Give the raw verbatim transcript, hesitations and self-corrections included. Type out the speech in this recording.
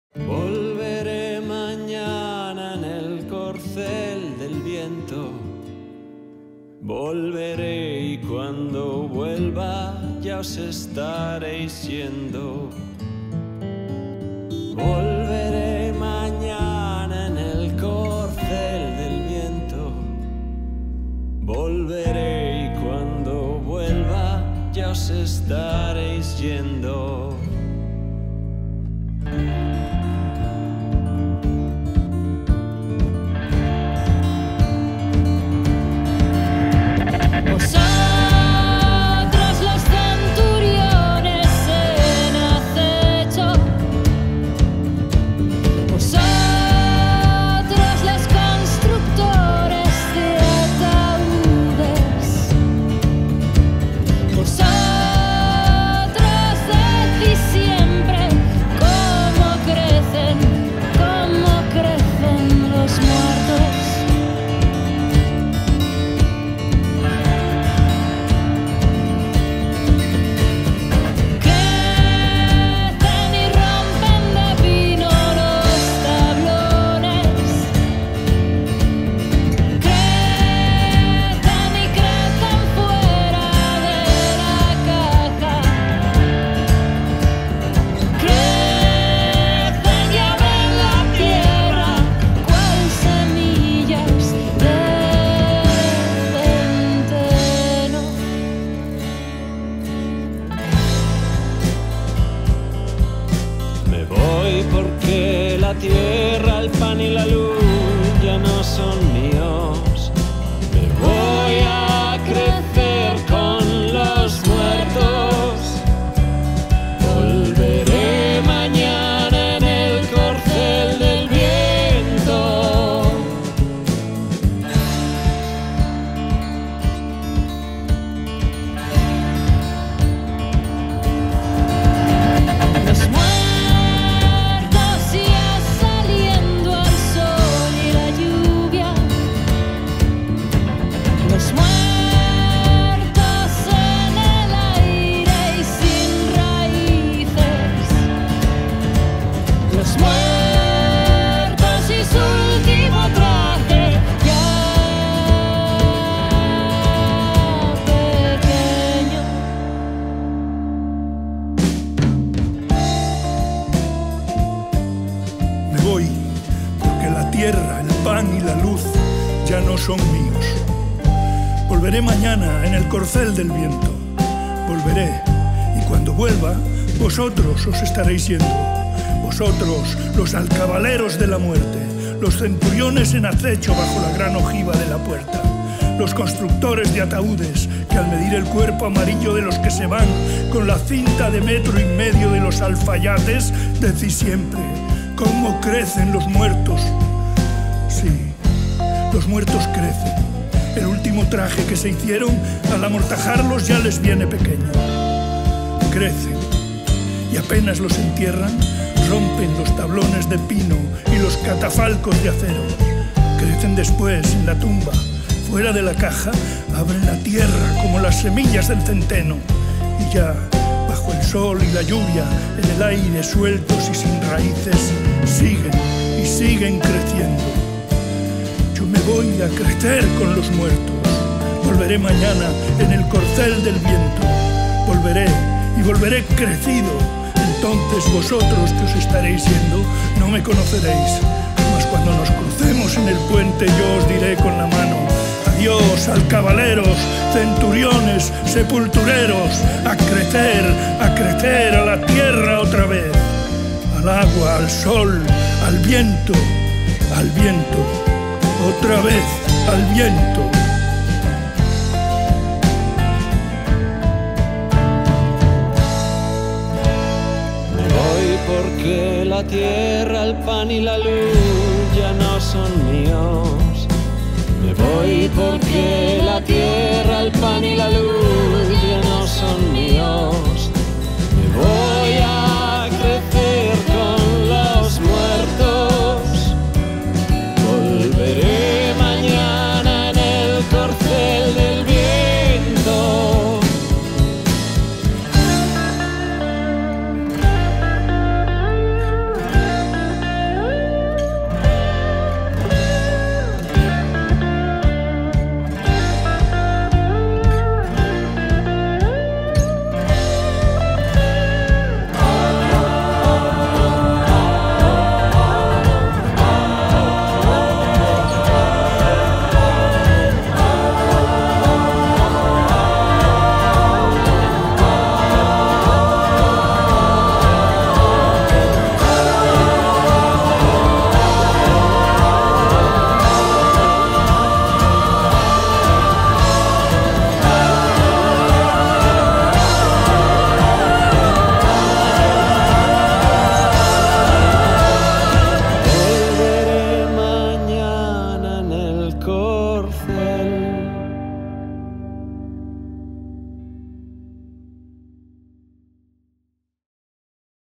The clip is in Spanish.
Volveré mañana en el corcel del viento. Volveré y cuando vuelva ya os estaréis yendo. Volveré mañana en el corcel del viento. Volveré y cuando vuelva ya os estaréis yendo. Porque la tierra, el pan y la luz ya no son míos. Me voy a crecer con los muertos. Volveré mañana en el corcel del viento. Porque la tierra, el pan y la luz ya no son míos. Volveré mañana en el corcel del viento. Volveré, y cuando vuelva, vosotros os estaréis yendo. Vosotros, los alcabaleros de la muerte, los centuriones en acecho bajo la gran ojiva de la puerta, los constructores de ataúdes que al medir el cuerpo amarillo de los que se van con la cinta de metro y medio de los alfayates, decís siempre: ¿cómo crecen los muertos? Sí, los muertos crecen. El último traje que se hicieron, al amortajarlos ya les viene pequeño. Crecen, y apenas los entierran, rompen los tablones de pino y los catafalcos de acero. Crecen después en la tumba, fuera de la caja, abren la tierra como las semillas del centeno. Y ya, bajo el sol y la lluvia, en el aire sueltos y sin raíces, siguen y siguen creciendo. Yo me voy a crecer con los muertos. Volveré mañana en el corcel del viento. Volveré y volveré crecido. Entonces vosotros que os estaréis yendo no me conoceréis. Mas cuando nos crucemos en el puente yo os diré con la mano: adiós, alcabaleros, centuriones, sepultureros, a crecer, a crecer a la tierra otra vez, al agua, al sol, al viento, al viento, otra vez al viento. Me voy porque la tierra, el pan y la luz ya no son míos. Me voy porque la tierra, el pan y la luz